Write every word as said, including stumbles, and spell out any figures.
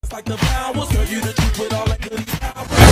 Like the power, serve you the truth with all that goody power.